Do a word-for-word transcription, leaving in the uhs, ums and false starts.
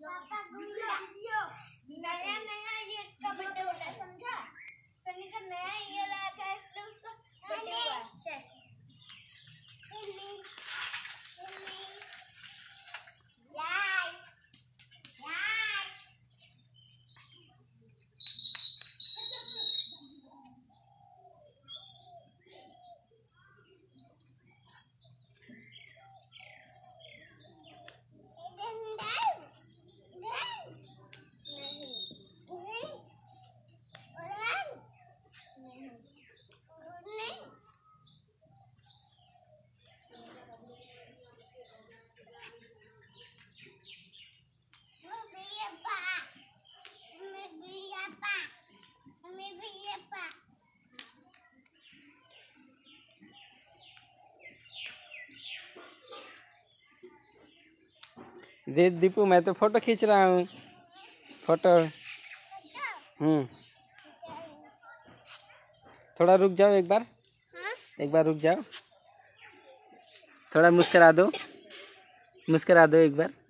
नया नया ये इसका बर्थडे होता है, समझा? सनी का नया ईयर आया था इसलिए उसका बर्थडे हुआ है। दे दीपू, मैं तो फोटो खींच रहा हूँ। फोटो। हम्म थोड़ा रुक जाओ एक बार। हाँ? एक बार रुक जाओ, थोड़ा मुस्कुरा दो, मुस्कुरा दो एक बार।